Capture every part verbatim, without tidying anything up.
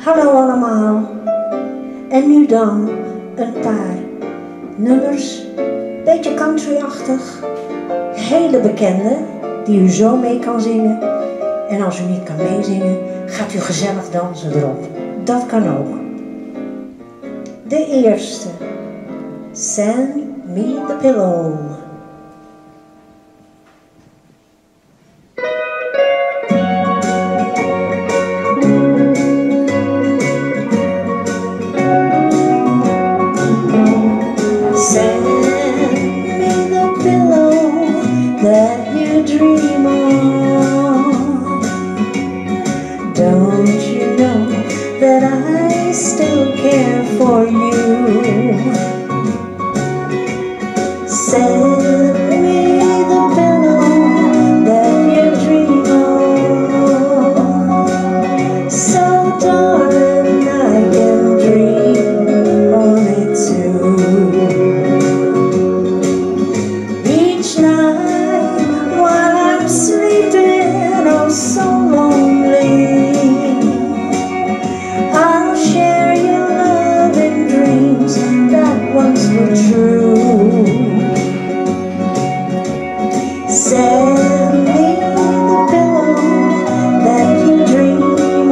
Hallo allemaal. En nu dan een paar nummers, beetje country-achtig, hele bekende, die u zo mee kan zingen. En als u niet kan meezingen, gaat u gezellig dansen erop. Dat kan ook. De eerste, Send Me the Pillow. That you dream on. Don't you know that I still care for you? Send me the pillow that you dream on, so darling I can dream on it too. Each night sleeping, oh so lonely, I'll share your love and dreams that once were true. Send me the pillow that you dream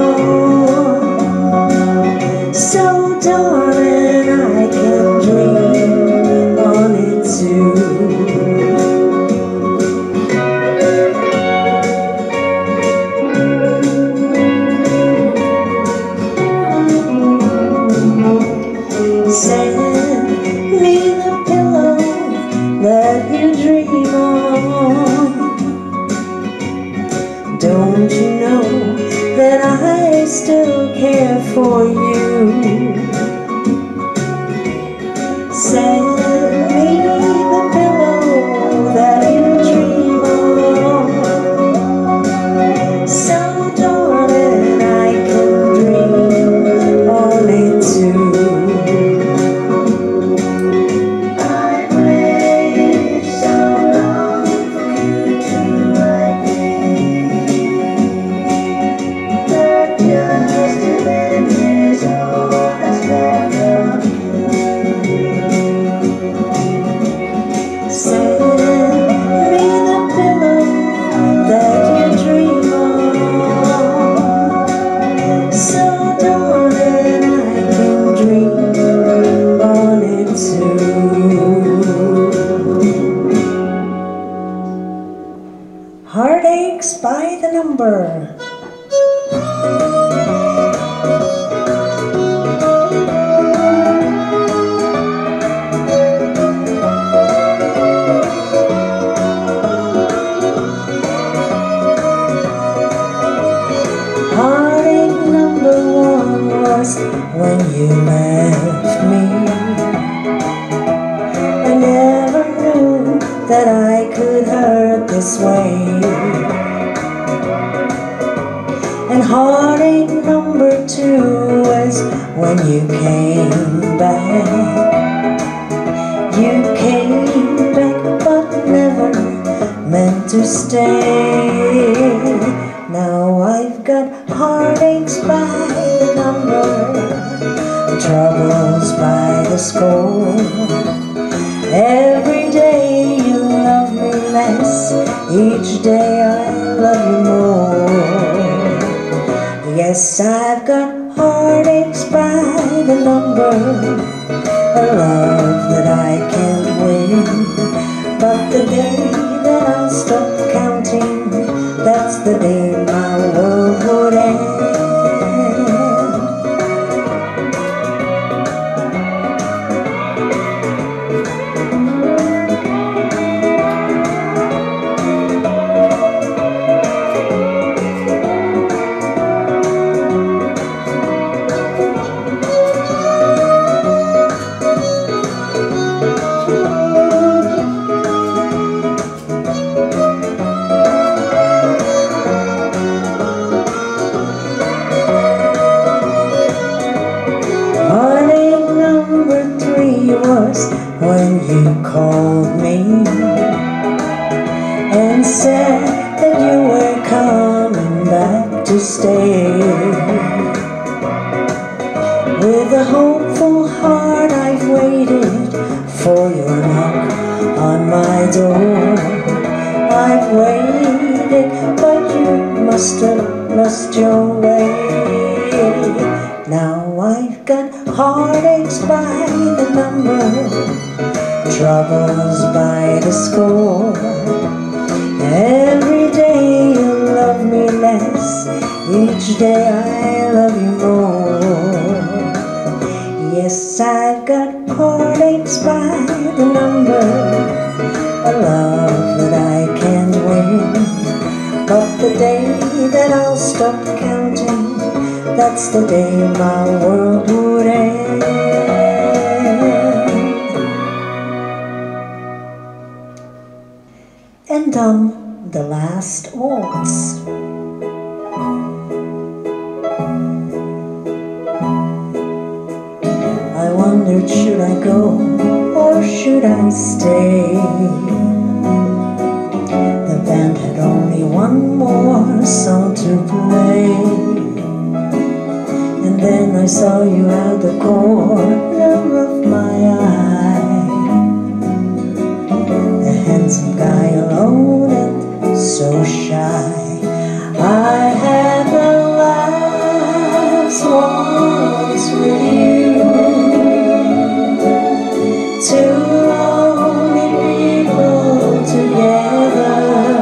on, so darling I can dream on it too. Send me the pillow that you dream on. Don't you know that I still care for you? Send me the pillow that you dream on, so darling I can dream on it too. Heartaches by the number. Heartache number one was when you left me. I never knew that I could hurt this way. And heartache number two was when you came back. You came back but never meant to stay. Now I've got heartaches by the number, troubles by the score. Every day you love me less, each day I love you more. Yes, I've got heartaches by the number, a love that I can't win. But the day that I'll stop counting, that's the day my world would end. Was when you called me and said that you were coming back to stay. heartaches by the number, troubles by the score. Every day you love me less, each day I love you more. Yes, I've got heartaches by the number, a love that I can't win. But the day that I'll stop counting, that's the day my world would end. En dan the last waltz. I wondered, should I go or should I stay? The band had only one more song to play, and then I saw you out the corner of my eye, a handsome guy alone and so shy. I had the last waltz with you, two lonely people together.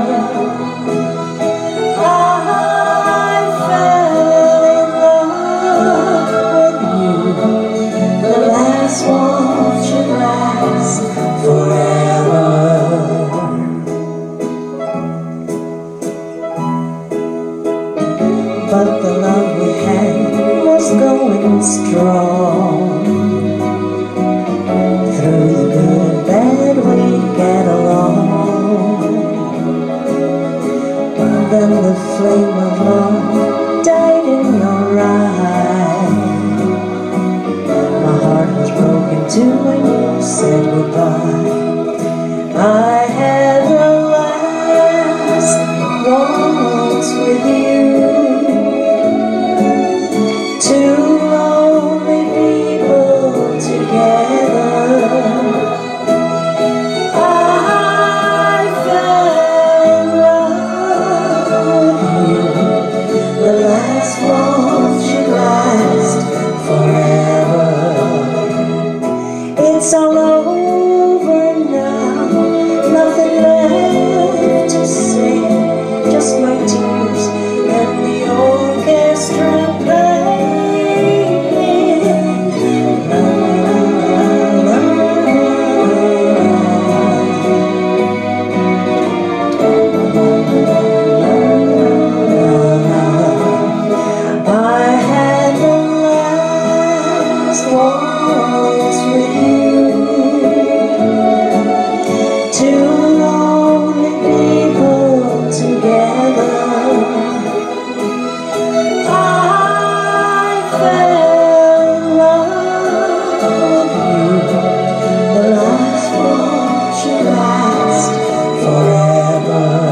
I fell in love with you. The last waltz should last forever. But the love we had was going strong. Through the good and bad we'd get along. And then the flame of love died in your eye. My heart was broken too when you said goodbye. I had the last waltz with you, two lonely people together. I fell in love with you. The last waltz should last forever. It's all over now, nothing left to say, just my tears and the orchestra playing. La, la, la, la. I had the last waltz with you, two lonely people together. I fell in love with you. The last waltz should last forever.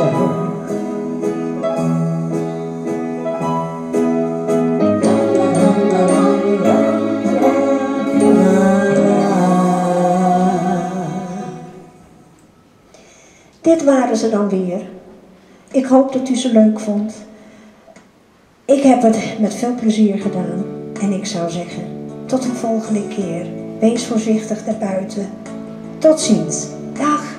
Dit waren ze dan weer. Ik hoop dat u ze leuk vond. Ik heb het met veel plezier gedaan. En ik zou zeggen, tot de volgende keer. Wees voorzichtig daarbuiten. Tot ziens. Dag.